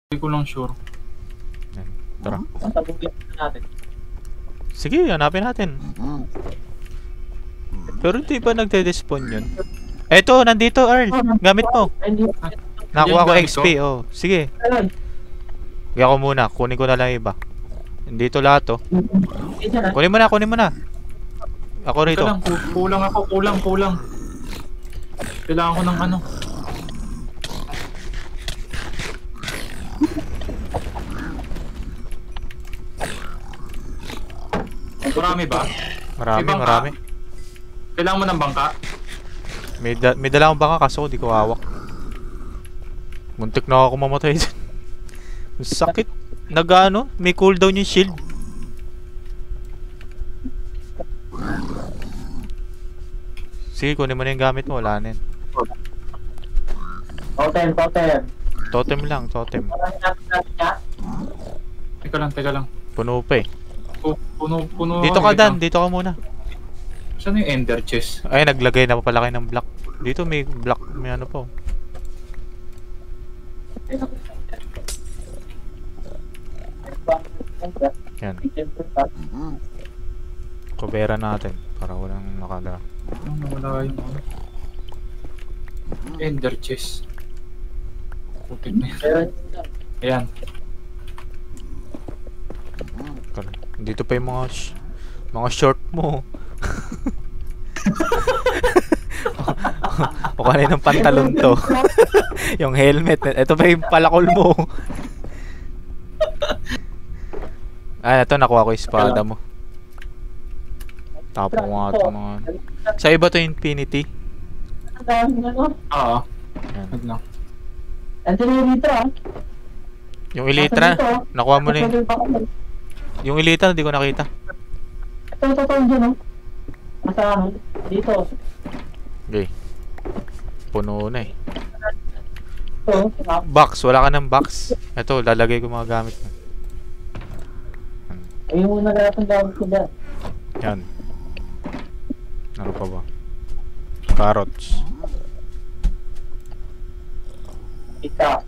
Hindi ko lang sure. Yan. Tara. Sabugin natin. Sige, hanapin natin. Pero hindi pa nagde-despawn yun? Eto, nandito, Earl. Gamit mo. Nakuha ko Yan, gamit XP, oh. Sige. Kaya ko muna. Kunin ko na lang iba. Dito lahat, oh. Kunin mo na, kunin mo na. Ako rito. Lang, kulang ako, kulang. Kailangan ko ng ano. Marami ba? Marami, May bangka? marami. Kailangan mo ng bangka? May dala akong baka kaso di ko hawak. Muntik na ako mamatay dyan. Ang sakit. Nag-ano? May cooldown yung shield. Sige, kunin mo na yung gamit mo. Wala na yun. Totem. Totem lang, totem. Teka lang. Puno pa eh. Puno. Dito ka, Dan. Dito ka muna. Saan yung ender chest? Ay, naglagay na pa pala kayo ng block. Dito may block. May ano po. Yan. Kubera natin. Para walang nakala. Wala yung ano. Ender chest. Putik na yan. Ayan. Dito pa yung mga short mo. O kanina ng pantalon to. Yung helmet. Ito pa yung palakol mo. Ah, ito nakuha ko yung espada mo. Tapos nga ito mga... Sa iba to Infinity. Oo. Yan. Ano? Andiyan yung dito ah. Yung Elytra, nakuha mo na yun. Yung Elytra, hindi ko nakita. Ito dyan oh. Nasa dito. Okay. Puno na eh. Ito. Box, wala ka ng box. Ito, lalagay ko mga gamit mo. Ayun muna lahat ng gamit ko dyan. Yan. Ano pa ba? Carrots. Ika.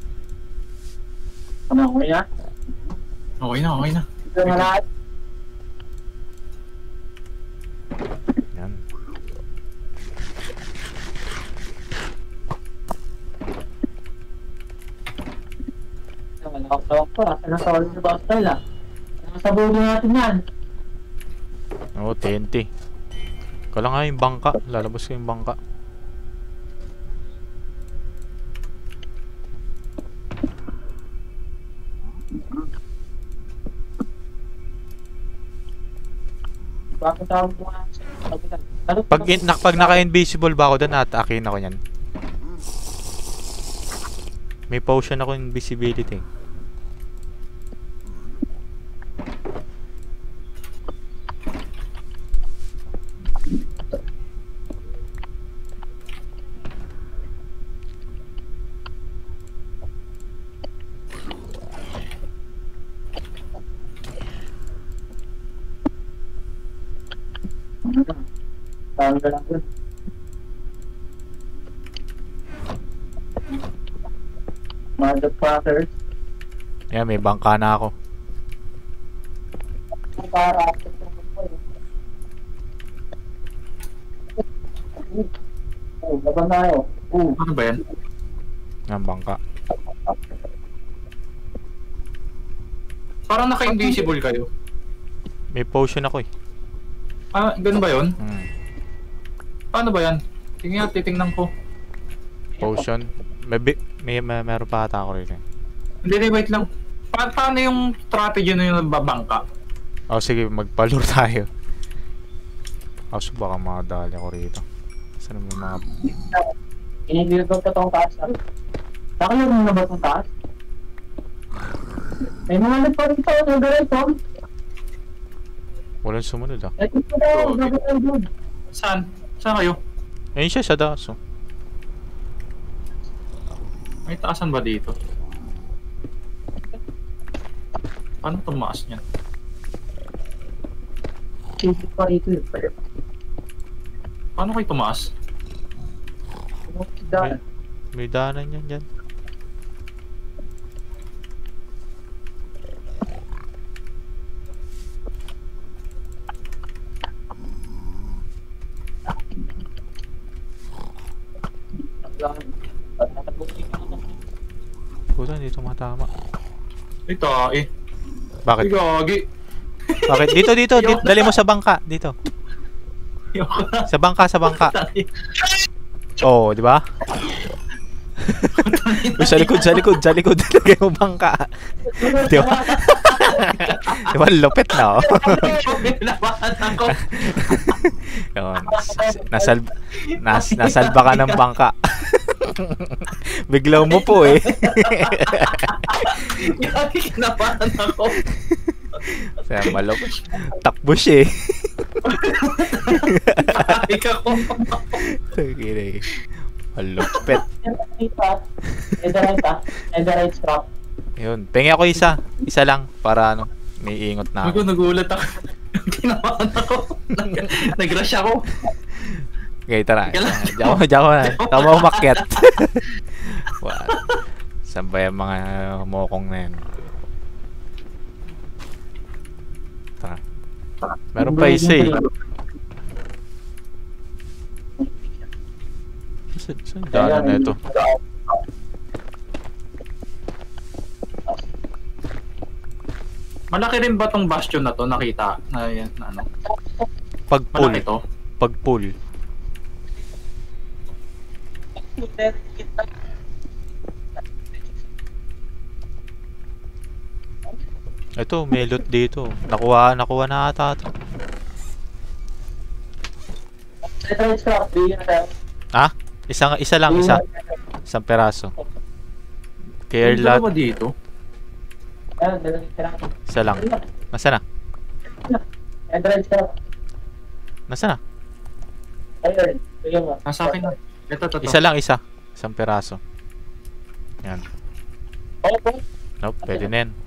Ano ako ya? Okay na. Ito na lahat. Yan. Malawak pa. Nasa all the box style ah. Sabugin natin yan. Oo, TNT. Kala nga yung bangka. Lalabas ko yung bangka. Bakit tawag mo nga sa Pag naka-invisible ba ako doon, atake ako yan. May potion ako invisibility. Tawag ka lang yun. Motherfuckers. Yan, may bangka na ako. Para laban tayo. Ano ba yan? Yan, bangka. Parang naka-invisible kayo. May potion ako eh. Ah, ganun ba yun? Paano ba yan? Titingnan ko. Potion. Meron pa ata ako rin eh. Hindi, wait lang. Paano yung strategy na yung babangka? Oh, sige, magpalure tayo. Kaso baka makadali ako rito. Saan may mga... Inibigay ko itong taas. Nakalimutan mo na ba itong taas? May mga pa rin ito. Nagalit ko. Walang sumunod ah. Ito po daw. Nagalit doon. Saan? Saan kayo? Ayun siya sa daso. May taasan ba dito? Paano tumaas niyan? Isip pa rito yun. Paano kayo tumaas? May daanan yan dyan. Puta, hindi tumatama. Ito, Bakit? Ay, gagi. Bakit? Dito. Dali mo sa bangka. Dito. Ayoko na. Sa bangka. Oh, di ba? Uy, sa likod. Lagay mo bangka. Di ba? Di ba, lupit na, oh. Pinabahan ako. Yun. Nasalba ka ng bangka. Biglaw mo po, eh. Gagi, kinabahan ako. Kaya malupit. Takbo siya, eh. Nakakik ako. Okay, malupit. Netherite scrap. Yun. Pengi ako isa. Isa lang. Para ano, may ingot na Ako, ako. nagulat ako. Kinabahan ako. Nag-rush ako. Okay, tara. Teka lang. Diyan ko na. Tama umakyat. What? Saan ba yung mga mokong na yan? Tara. Meron pa isa, eh. Saan daanan na ito? Malaki rin ba tong bastion na to? Nakita na yan, na ano? Pag-pull. Malaki to? Pag-pull. Ito, may loot dito. Nakuha na ata ito. Netherite scrap. Bigyan na tayo. Ah? Isa lang. Isang peraso. Care Ano lot. ba dito? Ayan, netherite scrap. Isa lang. Nasaan na? Netherite scrap. Nasaan na? Ayun. Bigyan mo. Nasa akin na. Ito. Isa lang, isa. Isang peraso. Yan. Okay. Nope, pwede na yan.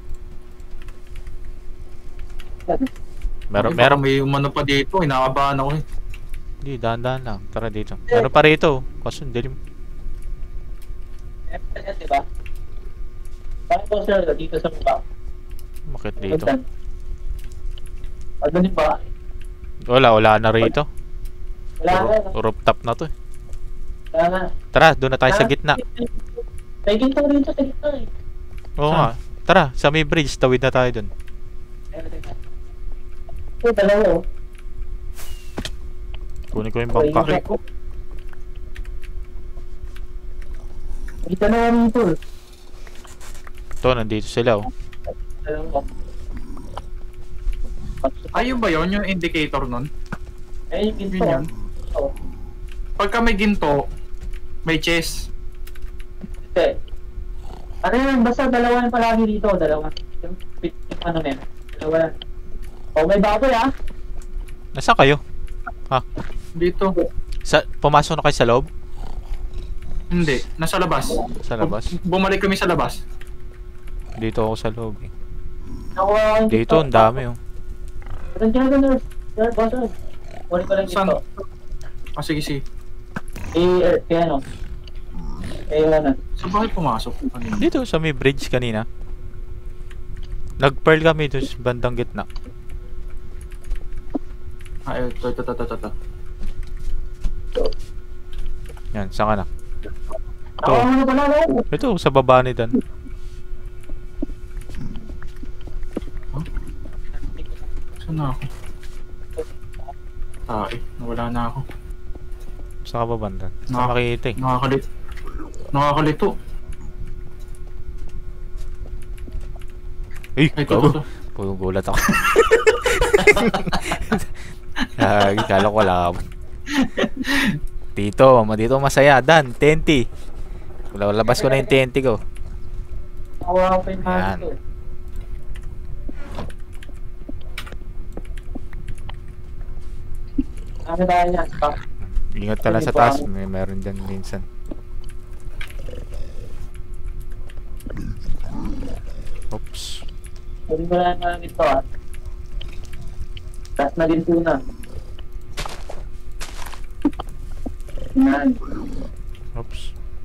Meron Meron. may umano pa dito. Inakabahan ako eh. Hindi, dahan-dahan lang. Tara dito. Meron pa rito. Kaso, dilim. FLS, diba? Bakit po sir, dito sa mukha? Bakit dito? Ano din ba? Wala na rito. Wala na. Rooftop na to eh. Wala na. Tara, doon na tayo sa gitna. May ginto rito sa gitna eh. Oo nga. Tara, sa may bridge. Tawid na tayo doon. Ito, dalawa oh. Kunin ko yung bangka. Okay ko. Kita na nga rito. Ito, nandito sila oh. Dalawa. Ayun ba yun? Yung indicator nun? Ayun yung ginto. Yun yun. Oo. Pagka may ginto, may chest. Hindi. Ano yan? Basta dalawa yung palagi dito. Dalawa. Yung ano na yan. Dalawa yan. Oh, may baboy ah. Nasaan kayo? Dito. Pumasok na kayo sa loob? Hindi. Nasa labas. Sa labas? Bumalik kami sa labas. Dito ako sa loob eh. Nakuha ko yung Dito, ang dami oh. Nandiyan. Boss. Wala ko lang Saan? dito. Sige. Kaya ano? Ano? Saan ba kayo pumasok? Kanina? Dito sa may bridge kanina. Nag-pearl kami doon sa bandang gitna. Ito. Yan, saan ka na? Ako ano pala no? Ito, sa baba ni Dan. Saan na ako? Nawala na ako. Saan ka ba banda? Saan makikita eh? Nakakalito. Eh, Ito. gulat ako. Kala ko wala ka. Dito masaya. Dan, TNT. Labas ko na yung TNT ko. Nakuha ko pa yung Yan. mask ko. Ano tayo niya? Ingat ka lang sa taas. Meron dyan minsan. Oops. Pwede mo lang naman ito ah. Taas na din tuna. Yan. Oops.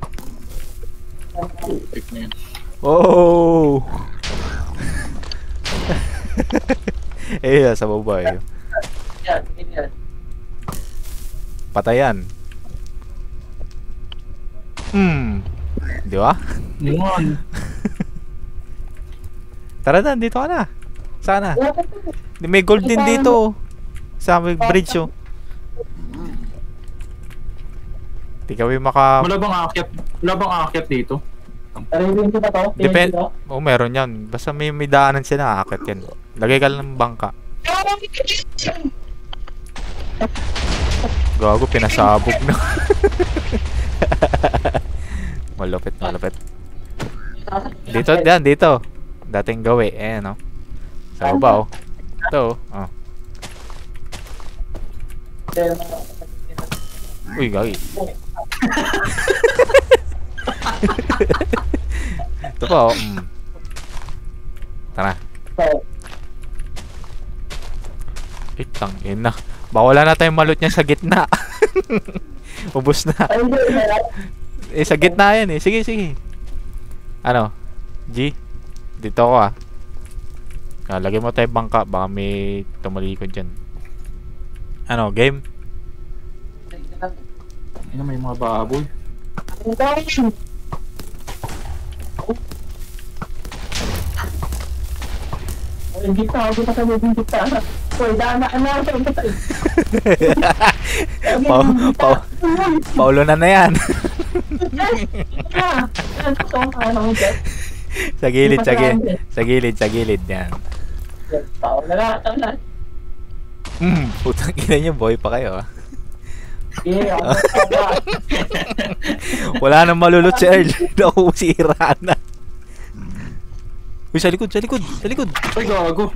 Pick na yan. Oh! Eh, sa baba eh. Yan. Patayan. Di ba? Yun. Tara na, dito ka na. Sana. Wala pa to. May gold din dito. Sa may bridge oh. Di kami Wala bang aakyat? Wala bang aakyat dito? Sarili ko pa to. Depend. Oh, meron yan. Basta may daanan sila, aakit yan. Lagay ka lang ng bangka. Gago, pinasabog na. Malupit, malupit. Dito, yan, dito. Dating gawi, no? Sa baba, oh. Ito, oh. Uy, gagi. Ito pa, oh. Tara. Itang ina. Bawala na tayong malot niya sa gitna. Ubus na. Sa gitna yan eh. Sige, sige. Ano? G? Dito ako ah. Lagay mo tayo bangka. Baka may tumalikod dyan. Ano? Game? May mga baboy. Hindi pa ako sa mga kita. Uy, dama na ako. Paulo na yan. Sa gilid, sa gilid. Sa gilid, sa gilid yan. Paulo na lang. Putang ina niyo, boy pa kayo ah. Wala nang malulot si Earl. Naku, sira na. Uy, sa likod, sa likod, sa likod. Ay, gago.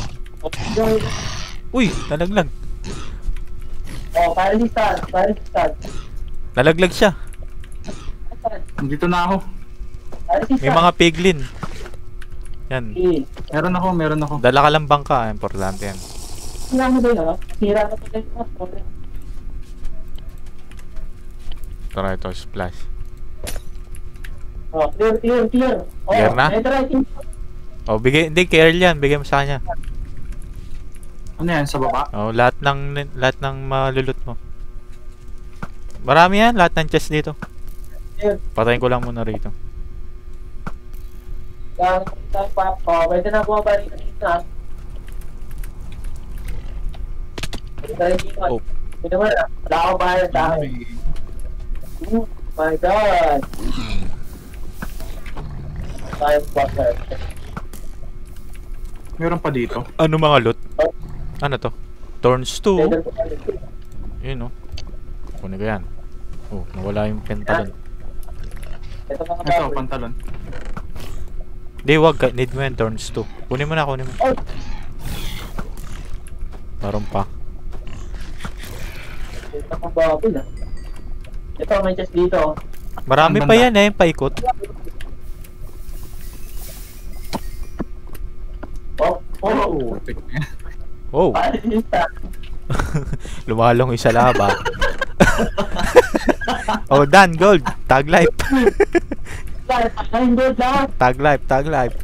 Uy, nalaglag. Oh, paralisan, paralisan. Nalaglag siya. Dito na ako. May mga piglin. Yan. Meron ako. Dala ka lang bangka, importante yan. Sira mo doon, no? Sira mo doon. Tara ito, splash. Oh, clear, clear, clear. Oh, Clear na? right. Oh, bigay, hindi, kay Earl yan. Bigay mo sa kanya. Ano yan, sa baba? Oh, lahat ng malulot mo. Marami yan, lahat ng chest dito. Patayin ko lang muna rito. Pwede na bumabalik na. Oh. Ito naman, wala ako bayad sa akin. Oh my God! Time water. Meron pa dito. Ano mga loot? Ano to? Thorns 2. Yun, no? Kunin ko yan. Oh, nawala yung pentalon. Ito mga Ito, baboy. pantalon. Di, wag. Need mo yan, Thorns 2. Kunin mo na, kunin mo. Oh! Meron pa. Ito mga baboy na. Ito, may chest dito. Marami Ang pa banda. yan paikot. Oh! Oh! Oh, Paralisa. lumalong isa laba. Oh, Dan, gold. Tag life. Ay, hindi lang. Tag life, tag life.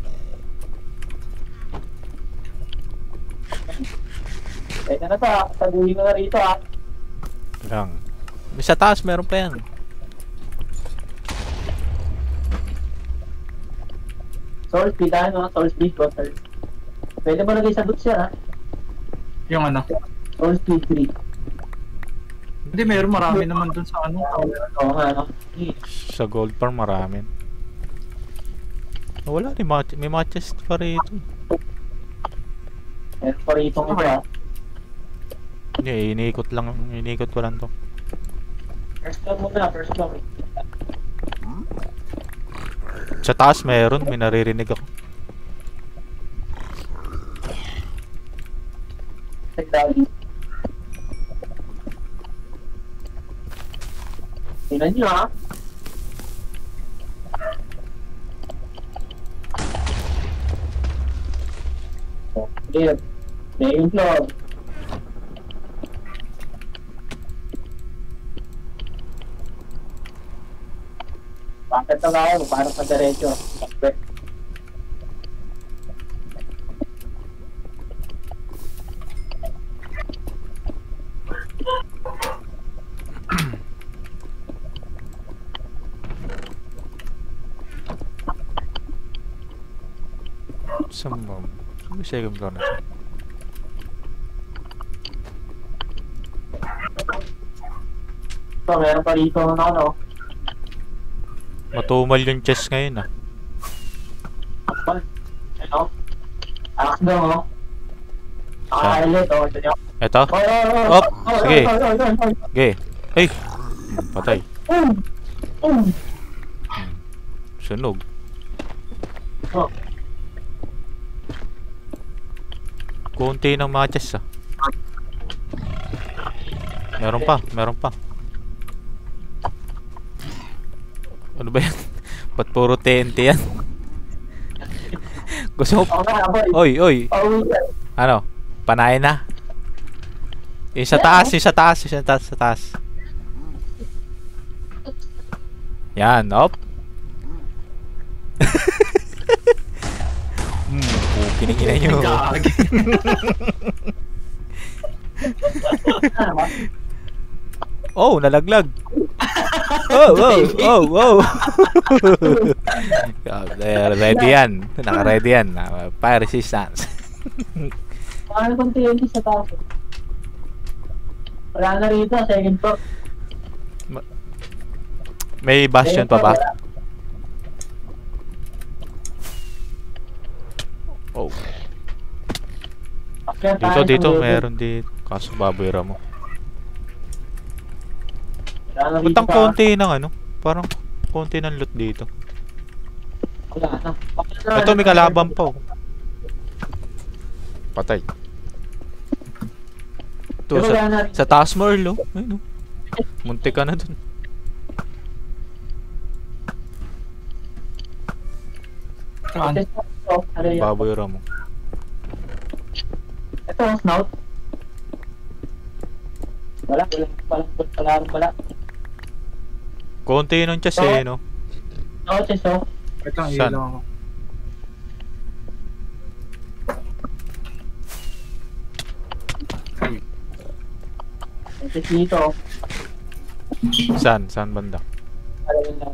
Ito na pa. Taguhin ko na rito ah. Lang. Sa taas, meron pa yan. Soul speed ano? Soul speed water. Pwede mo lagay sa boots yan ah. Yung ano. Soul speed 3. Hindi, marami naman dun sa ano. Oo nga no. Sa gold farm, marami. Oh, wala rin. May mga chest pa rito. Meron pa rito ito ah. Hindi, iniikot ko lang to. First floor muna, first floor. Sa taas meron, may naririnig ako. Technology. Tingnan nyo ha. Oh, clear. Main floor. Bakit na ako? Parang sa diretso. Bakit? Saan ba? Second floor na siya. So, meron pa rito na ano. Matumal yung chest ngayon ah. Ano? Anak daw, oh. Nakakailit, oh. Ito nyo. Eto? Op! Sige. Sige. Ay! Patay. Sunog. Oh. Kunti ng mga chest ah. Meron pa, meron pa. Ano ba yan? Ba't puro TNT yan? Gusto mo? Oy, oy. Ano? Panayin na. Yung sa taas, yung sa taas, yung sa taas, sa taas. Yan, op. Kinigina nyo. Oh, nalaglag. Oh, oh, oh, oh. Ready yan. Naka-ready yan. Fire resistance. Paano kung TNT sa taas? Wala na rito, second floor. May bastion pa ba? Oh. Dito, meron dito. Kaso baboyra mo. Ba't ang konti ng ano? Parang konti ng loot dito. Wala na. Ito may kalaban pa oh. Patay. Ito sa taas mo Earl oh. Ayun oh. Muntik ka na dun. Saan? Baboyra mo. Ito ang snout. Wala. Konti nung chest eh no? Oo, chest oh. Wait lang, Saan? lang ako. Chest dito oh. Saan? Saan banda? Alam lang.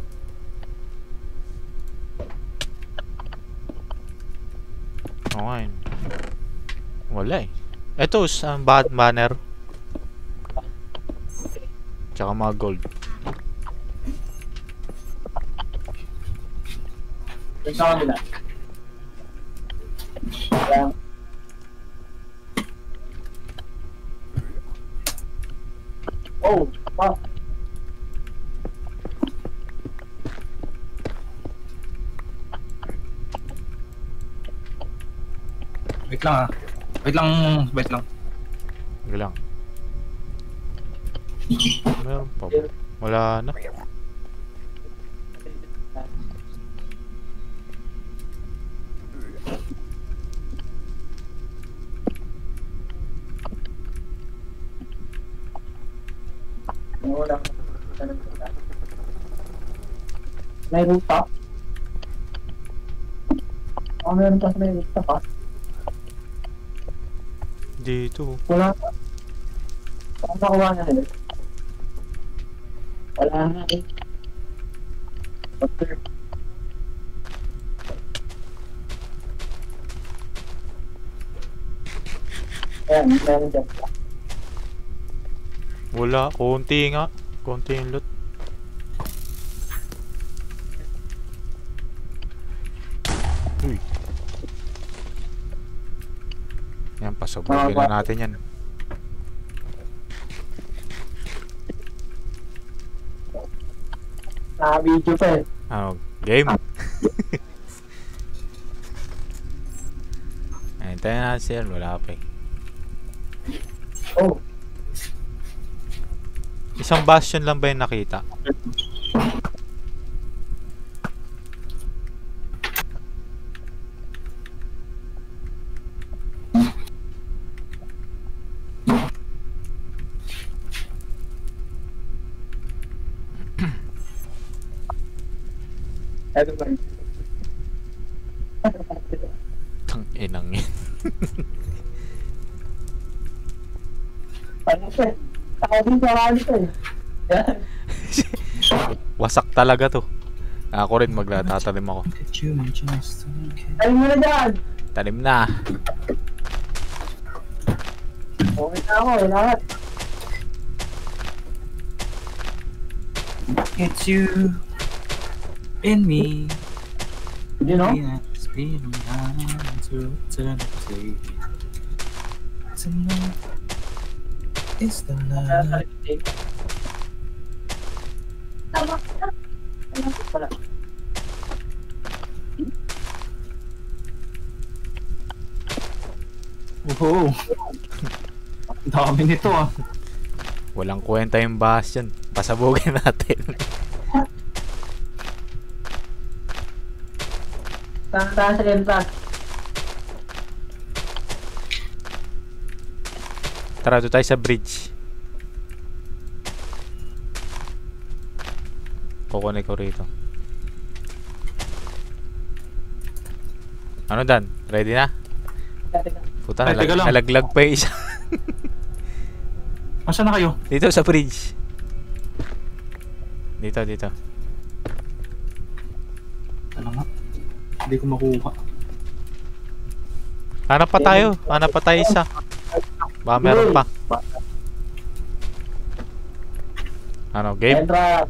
Okay. Wala eh. Ito, ang banner. Tsaka mga gold. Ito sa kanila. Ayan. Oh, wow. Wait lang ah. Wait lang, wait lang. Sige lang. Meron pa ba? Wala na. Wala. May ruta. Meron pa may ruta pa. Dito. Wala. Saan nakuha na nila? Wala na eh. Okay. Ayan, meron dyan. Wala. Konti nga. Konti yung loot. Uy. Yan, pasabugin na natin yan. Naka-video pa eh. Ano? Game? Hintayin natin siya. Wala pa eh. Oh. Isang bastion lang ba yung nakita? Ano ba yun? Tang inang yan. Ano siya? Tao din sa kali ko eh. Yan. Wasak talaga to. Ako rin magtatalim ako. Talim mo na dyan! Talim na. Okay na ako, lahat. It's you and me. You know? Spinning on to eternity. Tonight is the night. Tama. Pala. Wow. Dami nito ah. Walang kwenta yung Bastion. Pasabugin natin. Saan sa entrance? Tara, doon tayo sa bridge. Kukunin ko rito. Ano Dan? Ready na? Puta, Ay, teka lang. nalaglag pa yung isa. Nasaan na kayo? Dito sa bridge. Dito. Ano nga? Hindi ko makuha. Hanap pa tayo isa. Baka meron pa. Ano, game? Entrance.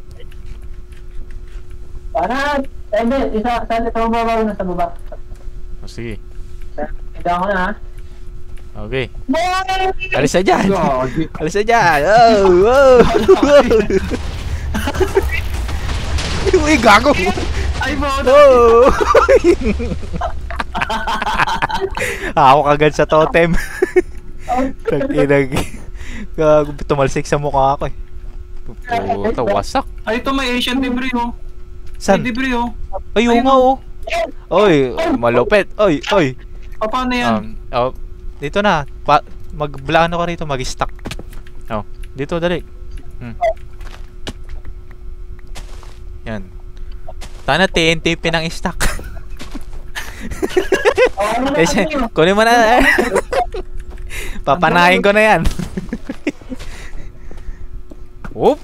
Paano? Hindi, isa. Saan ito mababaw na sa baba? Oh, sige. Hindi ako na ha. Okay. Alis na dyan! Gagi. Alis na dyan! Oh! Uy, gago! Ay mo! Oh! Ako kagad sa totem. Takinag. Gago, tumalsik sa mukha ako eh. Puta, wasak. Ay, ito may Asian debris oh. San? May debris oh. Ayun nga oh. Oy, malupit. Oy. Paano yan? Dito na. Magblano ka rito, mag-stack. Oh, dito dali. Yan. Tana TNT pinang stack. Kunin mo na. Papanahin ko na yan. Whoop.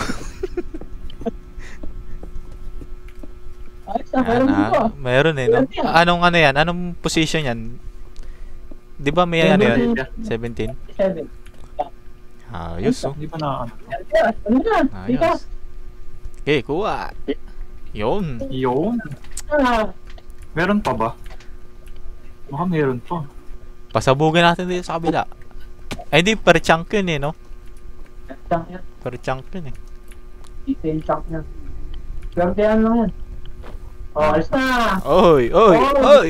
Meron eh, no? Anong ano yan? Anong position yan? Di ba may ano yan? 17? 7. Ayos oh. Hindi pa na Ano na? Ayos. Okay, kuha. Yun. Yun. Meron pa ba? Baka meron pa. Pasabugin natin dito sa kabila. Ay, hindi. Per chunk yun eh, no? Chunk yan. Per chunk yun eh. Detail chunk yan. Swertehan lang yan. Oh, alis na! Oy! Oy, oy!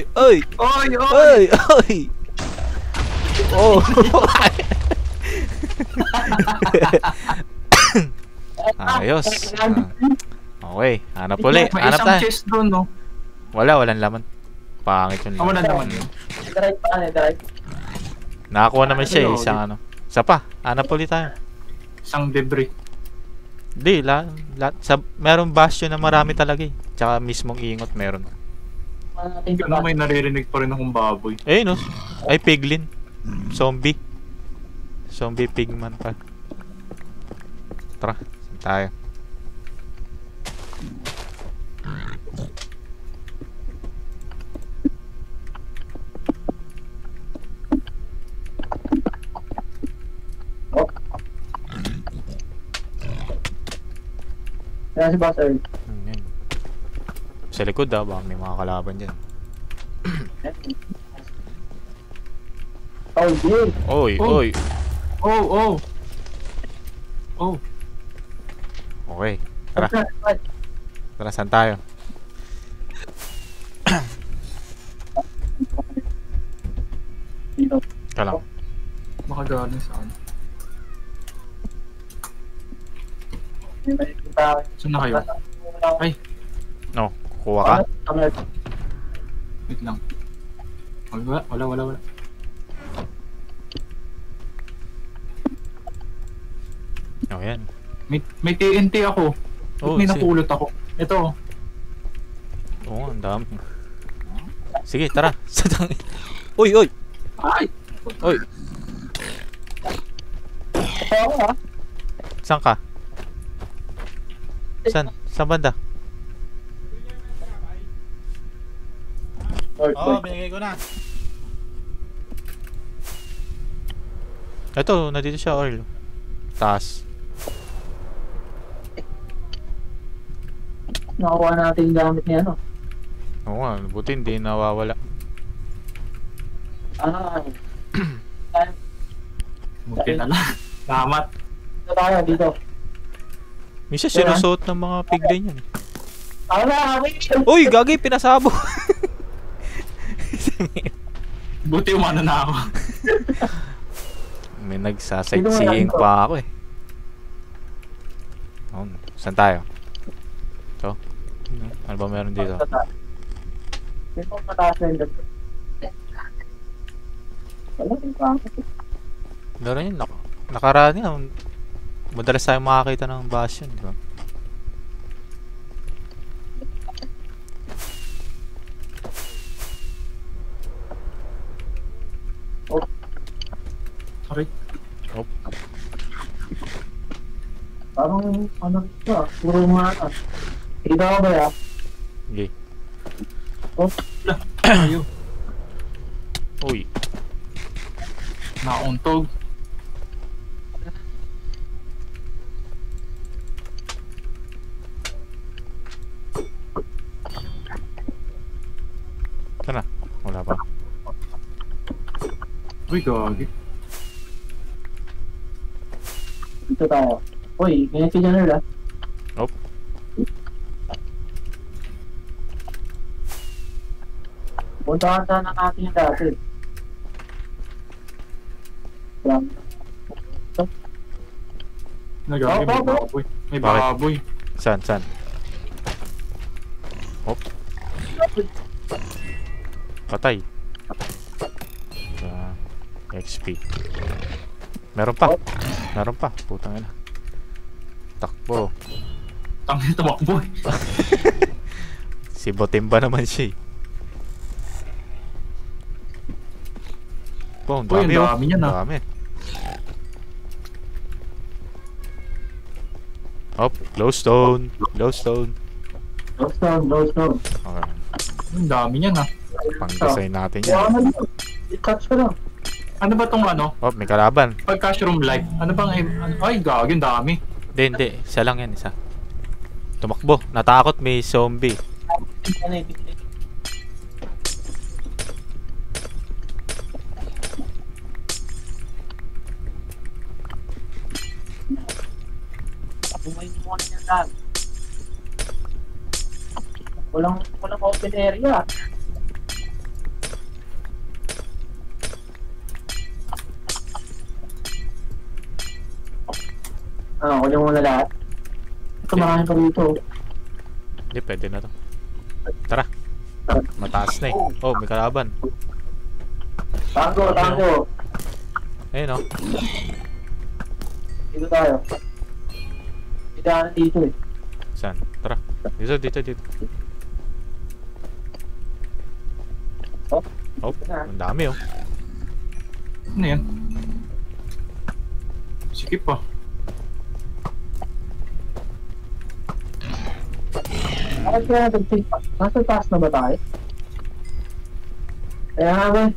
Oy! Oh! Ayos. Okay, hanap ulit. May Hanap isang tayo. chest doon no. Walang laman. Pangit yun Wala lang. naman yun. Drive pa ka drive. Nakakuha naman siya eh, isang ano. Isa pa, hanap ulit tayo. Isang debris. Hindi, merong bastion na marami talaga eh. Tsaka mismong ingot meron. Ano may naririnig pa rin akong baboy. Eh no, ay piglin. Zombie pigman pa. Tara, saan tayo? Kaya si Boss Earl. Yan. Sa likod baka may mga kalaban dyan. Oh, yeah. Oy, Oh. oy. Oh. Okay, tara, saan tayo? Dito. Ika lang. Baka galing saan. Saan na kayo? Ay, No, kuha ka? wait lang. Wala. Oh, yan. May TNT ako. Oh, May sige. napulot ako. Ito. Oo, ang dami. Sige, tara. Uy! Ay! Uy! Saan ka? Saan banda? Oo, binigay ko na. Ito, nandito siya, Earl. Taas. Nakuha natin yung gamit niya, no? Oo nga, buti hindi nawawala. Buti na lang. Salamat. Dito tayo, dito. Minsan sinusuot ng mga piglin yan. Wait! Uy, gagi, pinasabo. Buti umano na ako. May nagsasightseeing pa ako eh. Oh, saan tayo? Ito? Ano ba meron dito? Dito mataas na yung dito. Wala din pa ako. Meron yun, nakaraan yan. Madalas tayo makakita ng bastion, di ba? Sorry. Oh, Parang ano ito ah, puro mga ano. Kita ko ba ya? okay. Ayaw. Uy, Nauntog. ito na. Wala pa. Uy, gagi. Dito tayo. Uy, ganyan si General ah. Nope. Puntahan sana natin yung dati. Nagagi, may baboy. May Bakit? baboy. Saan? Hop. Patay. XP. Meron pa. Putang ina. Takbo. Tangin tumakbo eh. Si Botimba naman siya eh. Oh, ang Uy, ang dami oh. dami niyan, ah. Dami. Hop, glowstone. Glowstone. Okay. Ang dami niyan ah. Pang-design natin yan. Wala mo dito. I-touch ko lang. Ano ba tong ano? Oh, may kalaban. Pag-cashroom light. Ano bang... Ay, gagi, ang dami. Hindi. Isa lang yan, isa. Tumakbo. Natakot, may zombie. Ano yung bigay? Bumay mo muna niya lang. Walang open area. Kunin mo na lahat. Ito marami pa dito. Hindi, pwede na to. Tara. Mataas na eh. Oh, may kalaban. Tango. Ayun oh. Dito tayo. Idaanan dito eh. Saan? Tara. Dito. Oh, Oh, ang dami oh. Ano yan? Sikip pa. bakit kaya natin nasa taas na ba tayo? Kaya nga ba?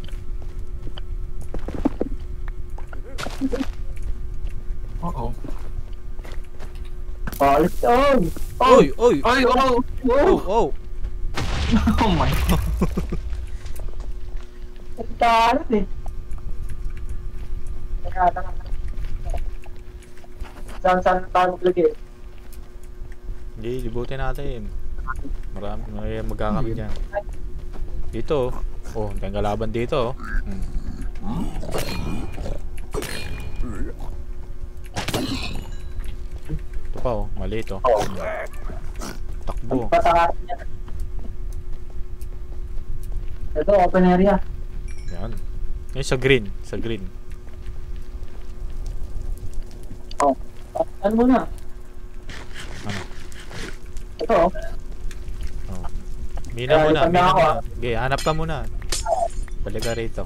Oo. Palit yun! Oy! Ay, oh! Oh! Oh my God. Ang kalat eh. Saan tayo maglagay? Hindi, libutin natin. May magkakamit dyan. Dito oh. Oh, may kalaban dito oh. Ito pa oh, maliit oh. Takbo. Patakasin niya. Ito, open area. Yan. Yan sa green. Oh. Ano muna? Ano? Ito oh. Oh. Mina Ay, muna. tanda ako, ah. Okay, hanap ka muna. Balik ka rito.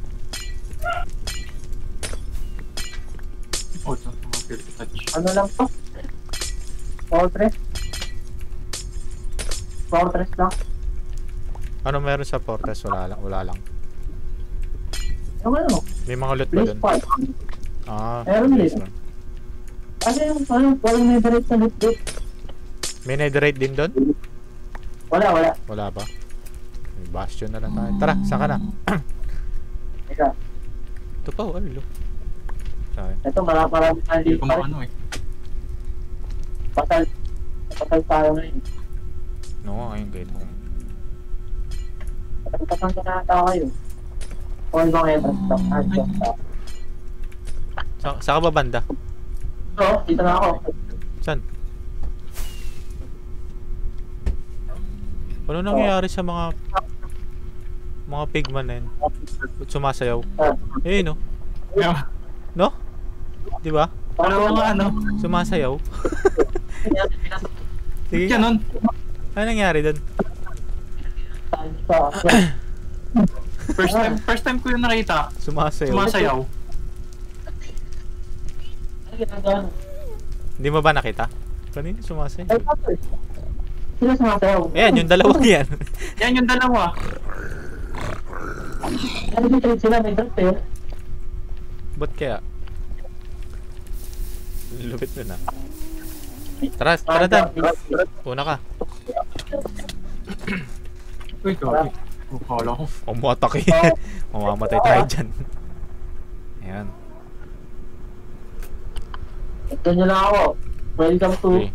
Oh, ito. Touch. Ano lang to? Fortress lang. Ano meron sa Fortress? Wala lang. Yung ano? May mga loot ba Place dun? part. Ah, Meron place din. lang. Kasi yung ano, walang netherite sa loot dito. May netherite din dun? Wala. Wala ba? May bastion na lang tayo. Tara, saan ka na? Teka, Ito pa, oh, lo. Sabi. ito marami tayo Hindi dito ko pa rin. maano eh. Patay tayo ngayon. No, ayun ganito. Patay ka na tao kayo. O ibang entrance stop. Saan ka ba banda? So, dito na ako. Saan? Ano nangyayari sa mga pigman na yun? Ba't sumasayaw? Eh, no? Yeah. No? Di ba? Ano nga ano? Sumasayaw. Sige. Ganun. Ano nangyari doon? First time ko yung nakita. Sumasayaw. Sumasayaw. Ano ginagawa? Hindi mo ba nakita? Kanina sumasayaw. Sino sumasayaw? Ayan, yung dalawang yan. Yan yung dalawa. Ano yung trade sila? May drop eh. Ba't kaya? Lupit na. Tara Dan. Una ka. Uy, gagi. Kala ko. Umatake. Mamamatay tayo dyan. Ayan. Ito nyo lang ako. Welcome to... Okay.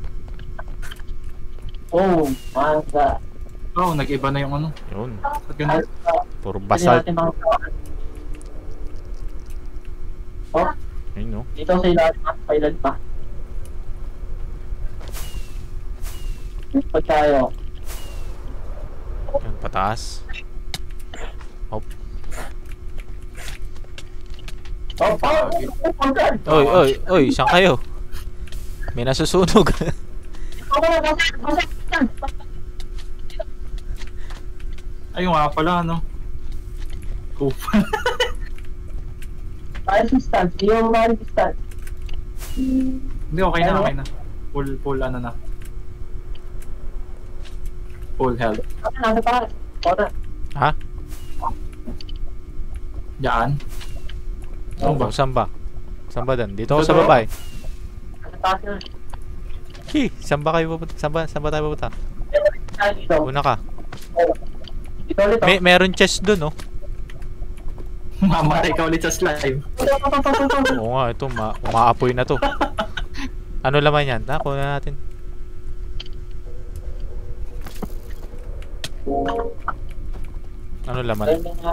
Oh, manga. Oh, nag-iba na yung ano. Yun. Ganda. Puro basalt. Oh, Ayun, no? dito sa ilalim pa. Pilot pa. Pag tayo. Yan, pataas. Hop. Oy, saan kayo? May nasusunog. Ayun nga pala, ano. Kupal. Resistance. Hindi mo ma-resistance. Hindi, okay na. Full ano na. Full health. Ano na pa? Ora. Ha? Diyan. Ano ba? Saan ba? Saan ba Dan? Dito ako sa baba eh. Ano pa siya? Saan ba kayo pupunta? Saan ba tayo pupunta? Dito. Una ka. Dito ulit. Meron chest dun, oh. Mamatay ka ulit sa slime. Oo nga, ito. Umaapoy na to. Ano laman yan? Kuha natin. Ano laman?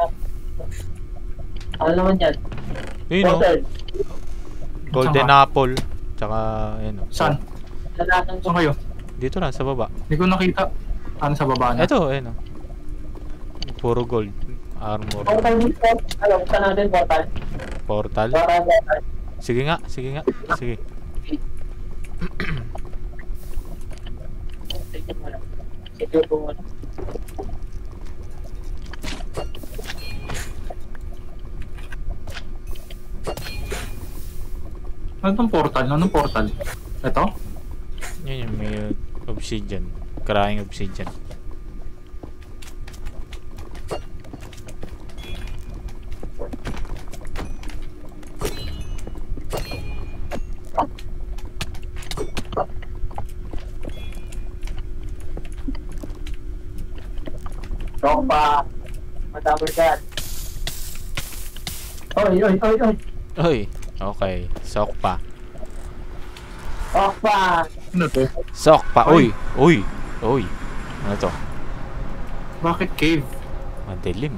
Ano naman yan? Yun, oh. Golden apple. Tsaka, yun, oh. Saan? Lalatan Saan kayo? Dito lang, sa baba. Hindi ko nakita. Ano sa baba na? Ito, ayun, oh. Puro gold. Armor. Portal dito. Alam, saan natin portal? Portal. Portal. Sige nga. Sige. Sige po muna. Ano tong portal? Anong portal? Ito? Yun yung may obsidian. Crying obsidian. Rompa. Madamor ka. Oy. Oy, okay. Sok pa. Rompa. Ano to? Sok pa. Uy. Ano to? Bakit cave? Madilim.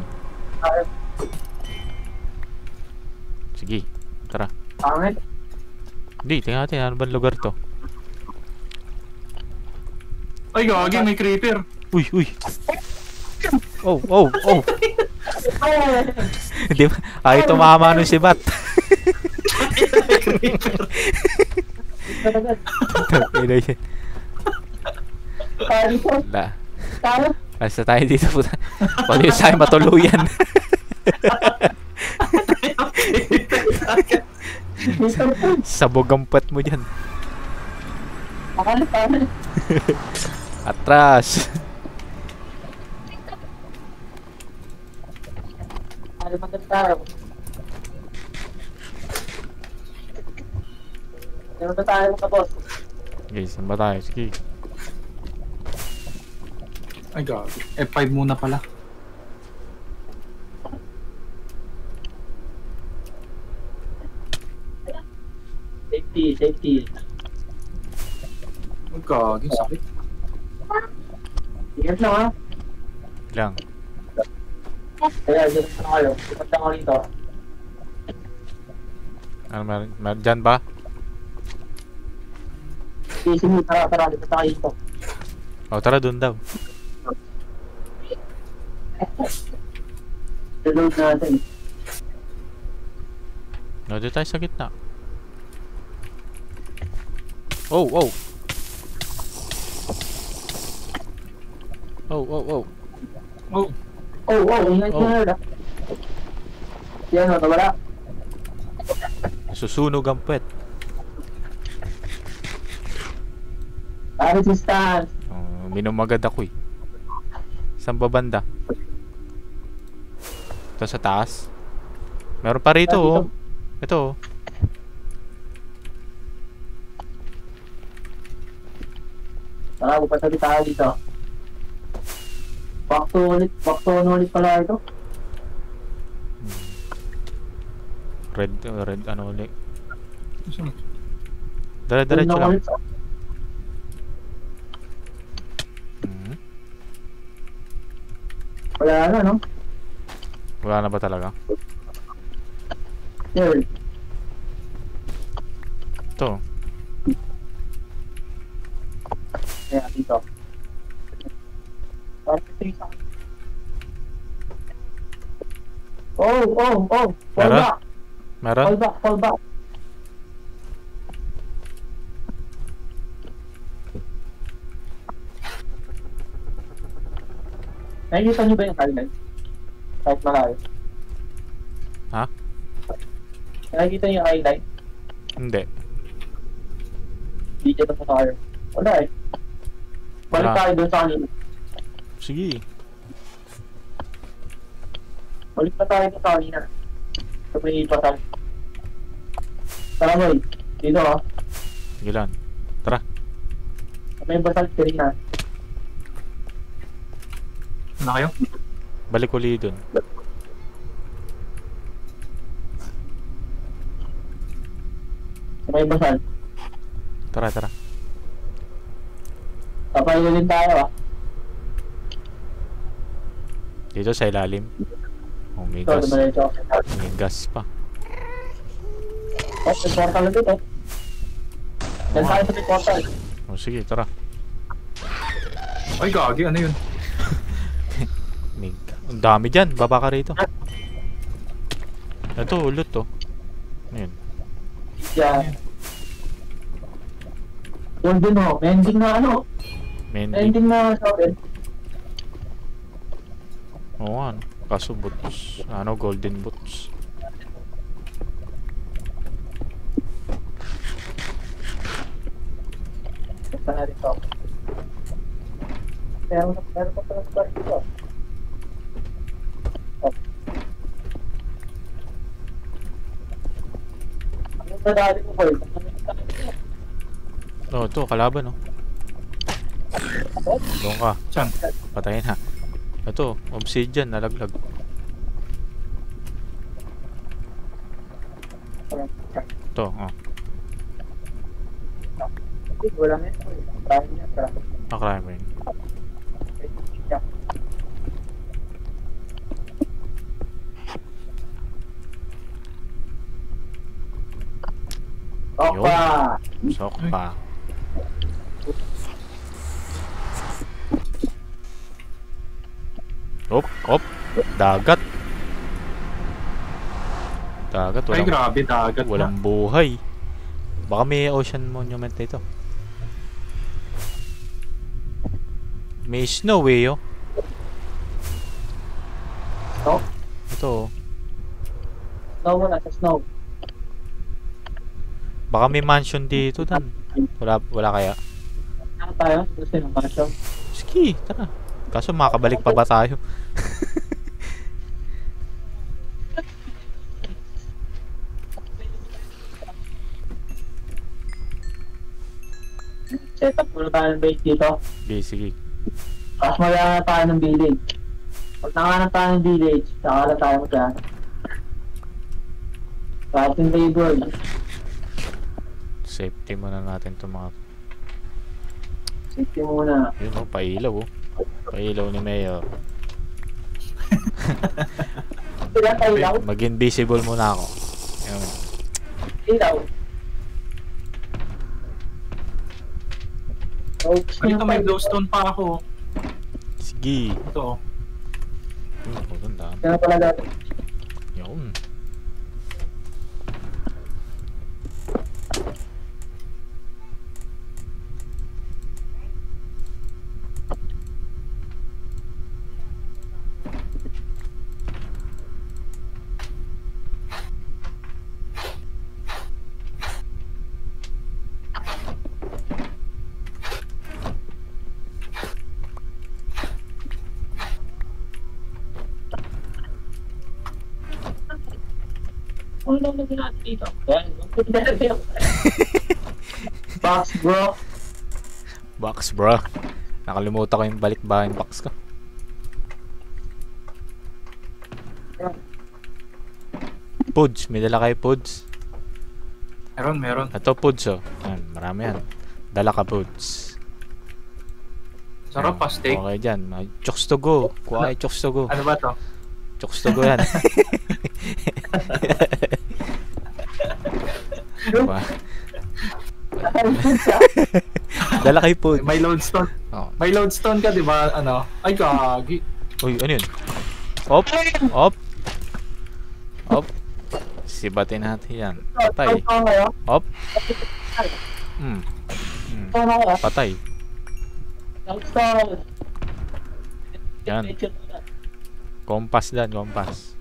Sige. Tara. Pangit. Hindi, tingnan natin. Ano ba lugar to? Ay, gagi, may creeper. Uy. Oh. Hindi ba? Ay, tumama nun si Bat. Ino yun. Basta tayo dito po. Pwede sa akin matuluyan. Sabog ang puwet mo dyan. Pangit. Atras. Maganda tayo. Meron na tayo mga boss. Okay, saan ba tayo? Sige. Ay god. F5 muna pala. Safety, safety. Ay god, yung sakit. Ingat lang ha. Lang. Kaya, dyan na kayo. Lipat lang ako rito. Ano meron? Meron dyan ba? Sige, tara, lipat na kayo dito. O, tara dun daw. Reload natin. No, dito tayo sa gitna. Oh, oh. Oh, oh, oh. Oh, Ingat Oh. na. Yan, wala. Susunog ang puwet. Resistance. Minom agad ako eh. Saan ba banda? Ito sa taas. Meron pa rito oh. Ito oh. Tara, pupunta tayo dito. Back to ulit pala ito. Red ano ulit. saan? Diretso lang. Ulit. Wala na, no? Wala na ba talaga? Here. Ito. Kaya, dito. Oh! Fall Meron? back! Meron? Fall back! Nakikita niyo ba yung highlight? Kahit malayo. Ha? Nakikita niyo yung highlight? Hindi. Hindi dito na tayo. Wala eh. Balik Wala. tayo dun sa kanina. Sige. Balik na tayo dun sa kanina. Sa may ipatan. Tara boy. Dito oh. Gilan. Tara. Sa may basal kanina. Na kayo? Balik uli dun. Sa may basal. Tara. Papayulin tayo ah. Dito sa ilalim. Oh, may Ito, gas. dumiretso. May gas pa. Oh, may portal na dito. Yan tayo sa may portal. Oh, sige, tara. Ay gagi, ano yun? Ang dami dyan. Baba ka rito. Ito, ulot to. Ayun. Yan. Golden oh. May ending na ano. May Mending. ending na shovel. Oo nga, no? Kaso boots. Ano, golden boots. Basta na rin to. Meron pa pala sa dito. Oh. Ano ba dali mo boy? Oh, ito, kalaban, no? Doon ka. Saan? Patayin ha. Ito, obsidian, nalaglag. Ito, oh. Wala nga. Dahil niya sa Nakrami rin. Opa! Sok pa. Op. Dagat. Dagat, Ay walang, grabe, dagat walang buhay. Baka may ocean monument dito. May snow eh, oh. No? Ito, oh. Snow muna sa snow. Baka may mansion dito, Dan. Wala kaya. Ano tayo? Gusto ng mansion? Sige, tara. Kaso makabalik pa ba tayo? Set up muna tayo ng base dito. Okay, sige. Tapos maghanap tayo ng village. Pag nakahanap tayo ng village, saka na tayo dyan. Crafting table. Safety muna natin itong mga... Safety muna. Yun o, pailaw o. Pailaw ni Mayor. Sila tayo. Mag-invisible muna ako. Yun. Ilaw. Dito may glowstone pa ako. Sige. Ito. Oh, ganda. Kaya pala dati. Yun. Ano lang natin natin dito? Yan. Box bro. Box, bro. Nakalimutan ko yung balikbayan box ko. Puds. May dala kayo puds. Meron. Ito puds oh. Yan, marami yan. Dala ka puds. Sarap pa steak. Okay dyan. Chokes to go. Kuha kayo chokes to go. Ano ba to? Chokes to go yan. Diba? Dala kayo puds. May lodestone. Oh. May lodestone ka, di ba? Ano? Ay, gagi. Uy, ano yun? Op! Op! Op! Sibatin natin yan. Patay. Op! Patay. Yan. Kompas dan, kompas.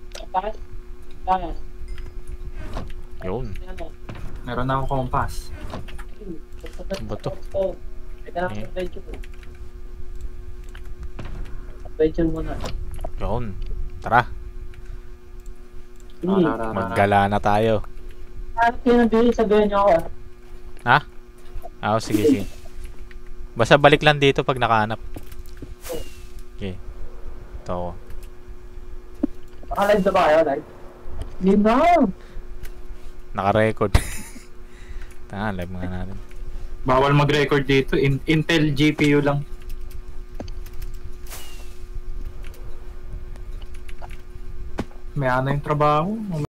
Yun. Meron na akong compass. Ano ba to? Adventure muna. Yun. Tara. Maggala na tayo. Ano pinabili? Sabihin niyo ako. Ha? Ah, sige, sige. Basta balik lang dito pag nakahanap. Okay. Ito ako. Naka-live na ba kayo? Live? Hindi na. Naka-record. Tanga, live mga natin. Bawal mag-record dito. Intel GPU lang. May ano yung trabaho.